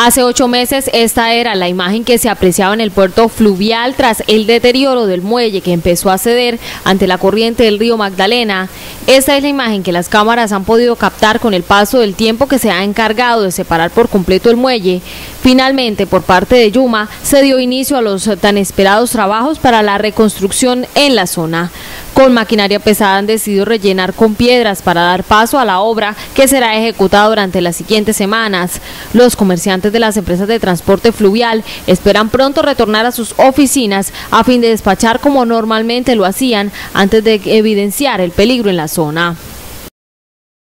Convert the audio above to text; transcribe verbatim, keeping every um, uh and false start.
Hace ocho meses esta era la imagen que se apreciaba en el puerto fluvial tras el deterioro del muelle que empezó a ceder ante la corriente del río Magdalena. Esta es la imagen que las cámaras han podido captar con el paso del tiempo que se ha encargado de separar por completo el muelle. Finalmente, por parte de Yuma, se dio inicio a los tan esperados trabajos para la reconstrucción en la zona. Con maquinaria pesada han decidido rellenar con piedras para dar paso a la obra que será ejecutada durante las siguientes semanas. Los comerciantes de las empresas de transporte fluvial esperan pronto retornar a sus oficinas a fin de despachar como normalmente lo hacían antes de evidenciar el peligro en la zona.